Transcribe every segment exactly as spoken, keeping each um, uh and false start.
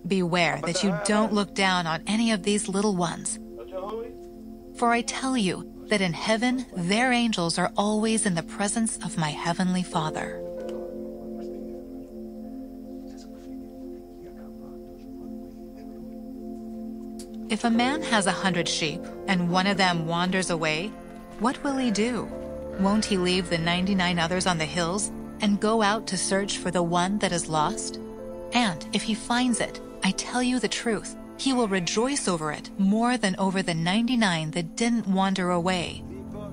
Beware that you don't look down on any of these little ones. For I tell you that in heaven their angels are always in the presence of my heavenly Father. If a man has a hundred sheep, and one of them wanders away, what will he do? Won't he leave the ninety-nine others on the hills and go out to search for the one that is lost? And if he finds it, I tell you the truth, he will rejoice over it more than over the ninety-nine that didn't wander away.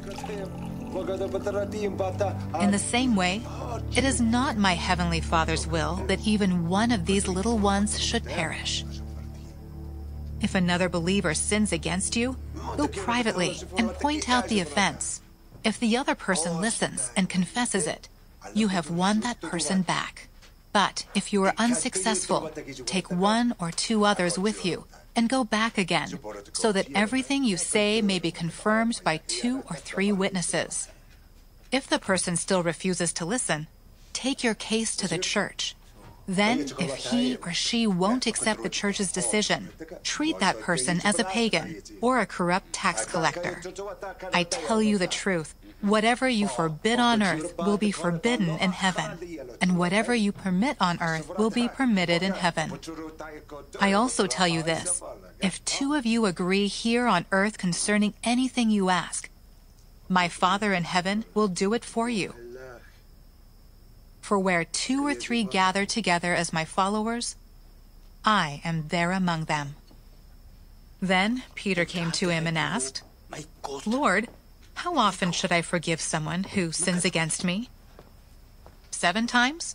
In the same way, it is not my heavenly Father's will that even one of these little ones should perish. If another believer sins against you, go privately and point out the offense. If the other person listens and confesses it, you have won that person back. But if you are unsuccessful, take one or two others with you and go back again, so that everything you say may be confirmed by two or three witnesses. If the person still refuses to listen, take your case to the church. Then, if he or she won't accept the church's decision, treat that person as a pagan or a corrupt tax collector. I tell you the truth, whatever you forbid on earth will be forbidden in heaven, and whatever you permit on earth will be permitted in heaven. I also tell you this, if two of you agree here on earth concerning anything you ask, my Father in heaven will do it for you. For where two or three gather together as my followers, I am there among them. Then Peter came to him and asked, Lord, how often should I forgive someone who sins against me? Seven times?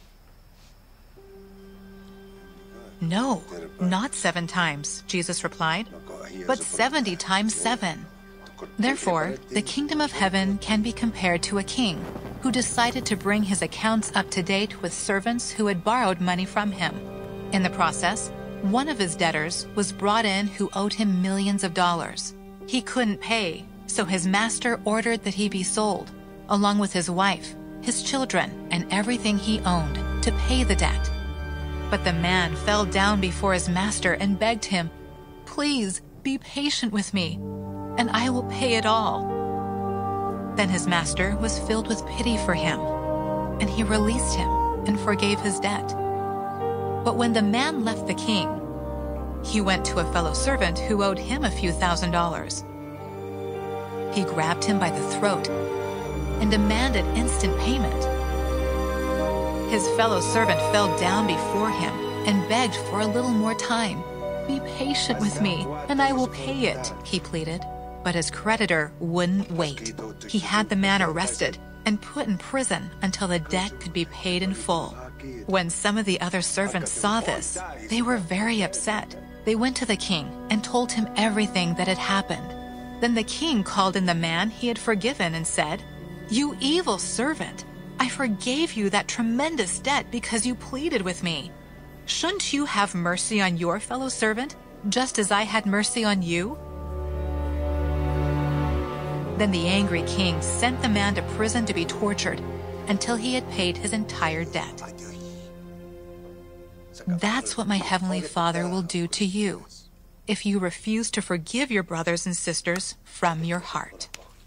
No, not seven times, Jesus replied, but seventy times seven. Therefore, the kingdom of heaven can be compared to a king who decided to bring his accounts up to date with servants who had borrowed money from him. In the process, one of his debtors was brought in who owed him millions of dollars. He couldn't pay, so his master ordered that he be sold, along with his wife, his children, and everything he owned, to pay the debt. But the man fell down before his master and begged him, "Please, be patient with me, and I will pay it all." Then his master was filled with pity for him, and he released him and forgave his debt. But when the man left the king, he went to a fellow servant who owed him a few thousand dollars. He grabbed him by the throat and demanded instant payment. His fellow servant fell down before him and begged for a little more time. "Be patient with me, and I will pay it," he pleaded. But his creditor wouldn't wait. He had the man arrested and put in prison until the debt could be paid in full. When some of the other servants saw this, they were very upset. They went to the king and told him everything that had happened. Then the king called in the man he had forgiven and said, "You evil servant, I forgave you that tremendous debt because you pleaded with me. Shouldn't you have mercy on your fellow servant, just as I had mercy on you?" Then the angry king sent the man to prison to be tortured until he had paid his entire debt. That's what my heavenly Father will do to you if you refuse to forgive your brothers and sisters from your heart.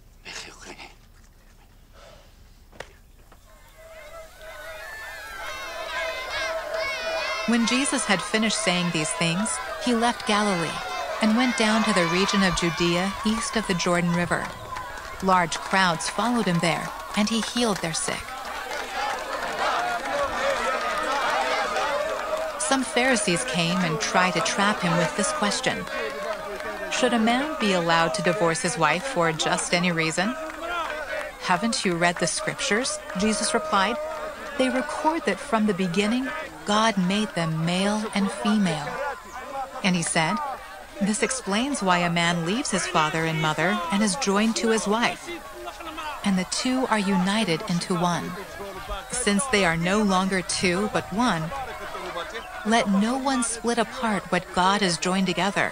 When Jesus had finished saying these things, he left Galilee and went down to the region of Judea east of the Jordan River. Large crowds followed him there, and he healed their sick. Some Pharisees came and tried to trap him with this question: "Should a man be allowed to divorce his wife for just any reason?" "Haven't you read the scriptures?" Jesus replied. "They record that from the beginning, God made them male and female." And he said, "This explains why a man leaves his father and mother and is joined to his wife, and the two are united into one. Since they are no longer two but one, let no one split apart what God has joined together."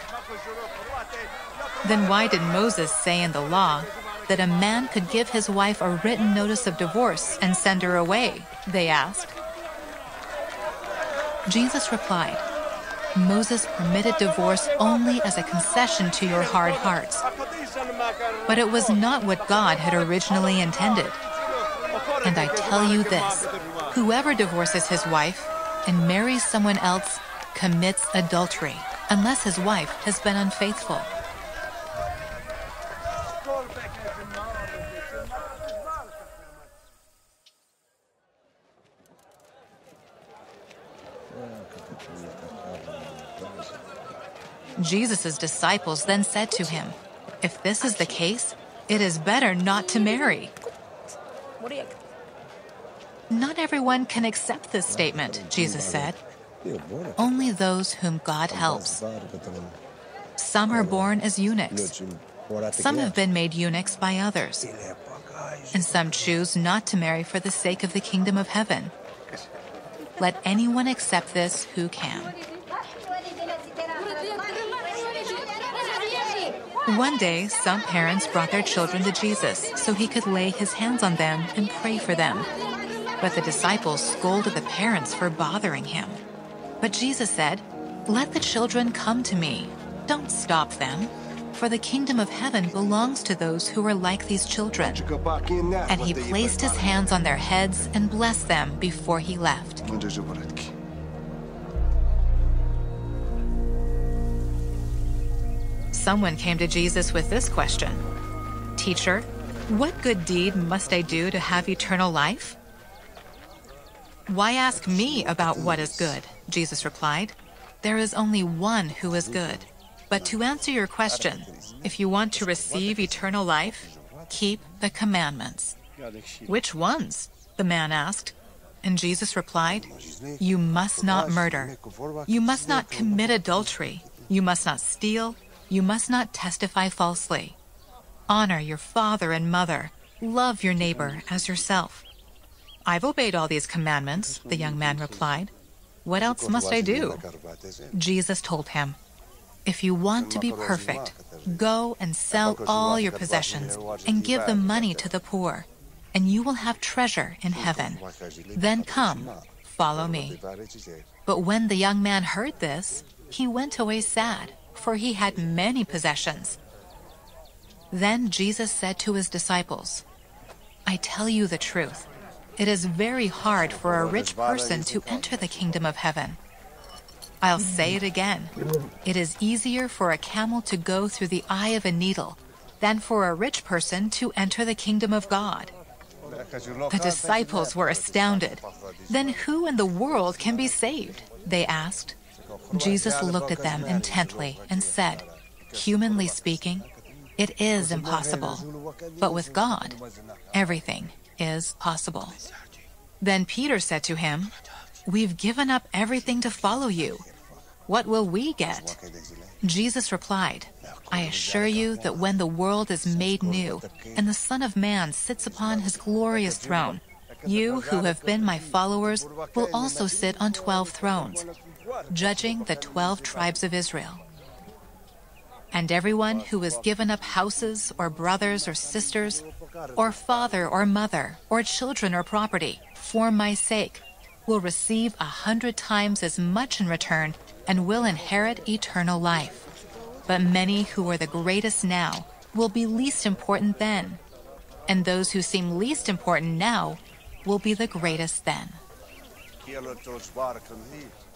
Then why did Moses say in the law that a man could give his wife a written notice of divorce and send her away? They asked. Jesus replied, Moses permitted divorce only as a concession to your hard hearts. But it was not what God had originally intended. And I tell you this, whoever divorces his wife and marries someone else commits adultery, unless his wife has been unfaithful. Jesus' disciples then said to him, "If this is the case, it is better not to marry." Not everyone can accept this statement, Jesus said. Only those whom God helps. Some are born as eunuchs. Some have been made eunuchs by others. And some choose not to marry for the sake of the kingdom of heaven. Let anyone accept this who can. One day, some parents brought their children to Jesus so he could lay his hands on them and pray for them. But the disciples scolded the parents for bothering him. But Jesus said, "Let the children come to me. Don't stop them. For the kingdom of heaven belongs to those who are like these children." And he placed his hands on their heads and blessed them before he left. Someone came to Jesus with this question, "Teacher, what good deed must I do to have eternal life?" "Why ask me about what is good?" Jesus replied. "There is only one who is good. But to answer your question, if you want to receive eternal life, keep the commandments." "Which ones?" the man asked. And Jesus replied, "You must not murder. You must not commit adultery. You must not steal. You must not testify falsely. Honor your father and mother. Love your neighbor as yourself." "I've obeyed all these commandments," the young man replied. "What else must I do?" Jesus told him, "If you want to be perfect, go and sell all your possessions and give the money to the poor, and you will have treasure in heaven. Then come, follow me." But when the young man heard this, he went away sad, for he had many possessions. Then Jesus said to his disciples, "I tell you the truth. It is very hard for a rich person to enter the kingdom of heaven. I'll say it again. It is easier for a camel to go through the eye of a needle than for a rich person to enter the kingdom of God." The disciples were astounded. "Then who in the world can be saved?" they asked. Jesus looked at them intently and said, "Humanly speaking, it is impossible, but with God, everything is possible." Then Peter said to him, "We've given up everything to follow you. What will we get?" Jesus replied, "I assure you that when the world is made new and the Son of Man sits upon his glorious throne, you who have been my followers will also sit on twelve thrones, judging the twelve tribes of Israel. And everyone who has given up houses or brothers or sisters or father or mother or children or property for my sake will receive a hundred times as much in return and will inherit eternal life. But many who are the greatest now will be least important then, and those who seem least important now will be the greatest then."